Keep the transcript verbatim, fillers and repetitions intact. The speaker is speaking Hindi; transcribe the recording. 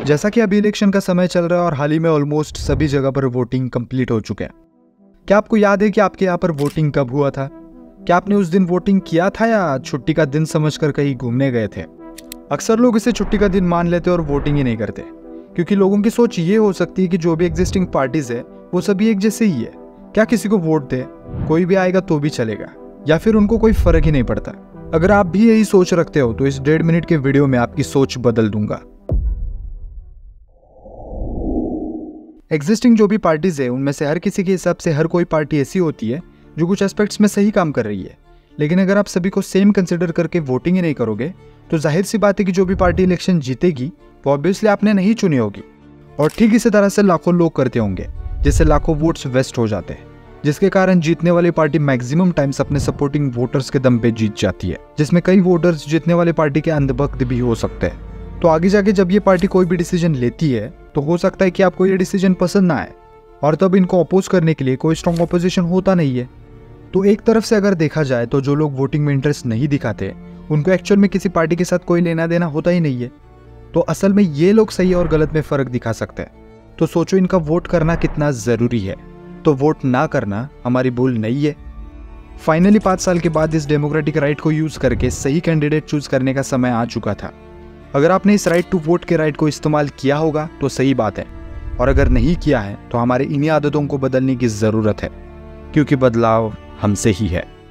जैसा कि अभी इलेक्शन का समय चल रहा है और हाल ही में ऑलमोस्ट सभी जगह पर वोटिंग कंप्लीट हो चुके हैं। क्या आपको याद है कि आपके यहाँ पर वोटिंग कब हुआ था? क्या आपने उस दिन वोटिंग किया था या छुट्टी का दिन समझकर कहीं घूमने गए थे? अक्सर लोग इसे छुट्टी का दिन मान लेते और वोटिंग ही नहीं करते, क्योंकि लोगों की सोच ये हो सकती है कि जो भी एग्जिस्टिंग पार्टीज है वो सभी एक जैसे ही है, क्या किसी को वोट दे, कोई भी आएगा तो भी चलेगा, या फिर उनको कोई फर्क ही नहीं पड़ता। अगर आप भी यही सोच रखते हो तो इस डेढ़ मिनट के वीडियो में आपकी सोच बदल दूंगा। एग्जिस्टिंग जो भी पार्टीज है उनमें से हर किसी के हिसाब से हर कोई पार्टी ऐसी होती है जो कुछ एस्पेक्ट्स में सही काम कर रही है, लेकिन अगर आप सभी को सेम कंसिडर करके वोटिंग ही नहीं करोगे तो जाहिर सी बात है कि जो भी पार्टी इलेक्शन जीतेगी वो ऑब्वियसली आपने नहीं चुनी होगी। और ठीक इसी तरह से लाखों लोग करते होंगे, जिससे लाखों वोट्स वेस्ट हो जाते हैं, जिसके कारण जीतने वाली पार्टी मैक्सिमम टाइम्स अपने सपोर्टिंग वोटर्स के दम पे जीत जाती है, जिसमें कई वोटर्स जीतने वाली पार्टी के अंधभक्त भी हो सकते हैं। तो आगे जाके जब ये पार्टी कोई भी डिसीजन लेती है तो हो सकता है कि आपको ये डिसीजन पसंद ना आए, और तब इनको अपोज करने के लिए कोई स्ट्रॉन्ग ऑपोजिशन होता नहीं है। तो एक तरफ से अगर देखा जाए तो जो लोग वोटिंग में इंटरेस्ट नहीं दिखाते उनको एक्चुअल में किसी पार्टी के साथ कोई लेना देना होता ही नहीं है। तो असल में ये लोग सही और गलत में फर्क दिखा सकते हैं। तो सोचो इनका वोट करना कितना जरूरी है। तो वोट ना करना हमारी भूल नहीं है। फाइनली पाँच साल के बाद इस डेमोक्रेटिक राइट को यूज करके सही कैंडिडेट चूज करने का समय आ चुका था। अगर आपने इस राइट टू वोट के राइट को इस्तेमाल किया होगा तो सही बात है, और अगर नहीं किया है तो हमारे इन्हीं आदतों को बदलने की जरूरत है, क्योंकि बदलाव हमसे ही है।